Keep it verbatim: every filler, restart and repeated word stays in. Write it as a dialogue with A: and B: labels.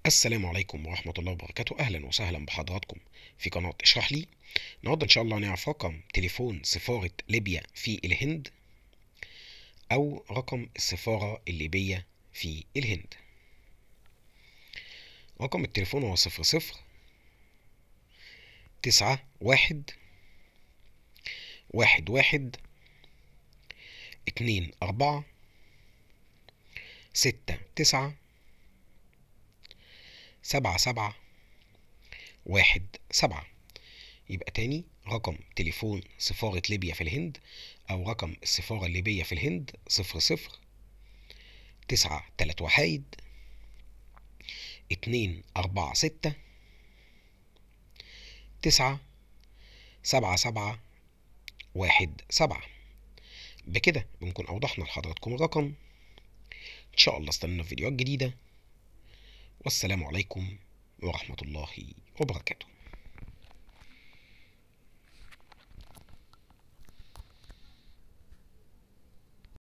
A: السلام عليكم ورحمة الله وبركاته. أهلا وسهلا بحضراتكم في قناة اشرح لي. النهاردة إن شاء الله هنعرف رقم تليفون سفارة ليبيا في الهند أو رقم السفارة الليبية في الهند. رقم التليفون هو صفر صفر تسعة واحد واحد واحد اتنين أربعة ستة تسعة سبعة سبعة واحد سبعة. يبقى تاني، رقم تليفون سفارة ليبيا في الهند أو رقم السفارة الليبية في الهند صفر صفر تسعة تلات وحايد اتنين أربعة ستة تسعة سبعة سبعة واحد سبعة. بكده بنكون أوضحنا لحضراتكم الرقم. إن شاء الله استنونا في فيديوهات جديدة، والسلام عليكم ورحمة الله وبركاته.